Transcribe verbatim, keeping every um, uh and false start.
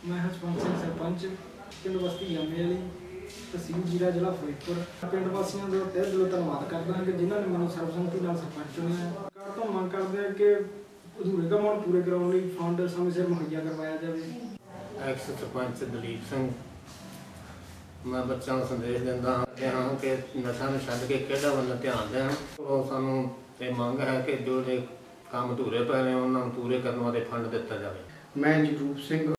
मैं हरपंत सिंह सरपंच पिंड बस्ती जामे वाली तहसील जीरा जिला फिरोजपुर। पिंड वासियों का तहे दिलों धन्यवाद करता हाँ कि जिन्होंने मैंने सर्बसम्मति नाल सरपंच चुनिया। सरकार तो मंग करते हैं कि अधूरे काम हुण पूरे कराने लई फंड समय सिर मुहैया करवाया जाए। एक्स सरपंच दलीप सिंह, मैं बच्चों को संदेश दिंदा हाँ कि नशा नूं छड्ड के खेडां वल ध्यान देण। और सानूं ये मंग है कि जो काम अधूरे पए ने उन्हां नूं पूरे करन वास्ते फंड दिता जाए। मैं जगरूप सिंह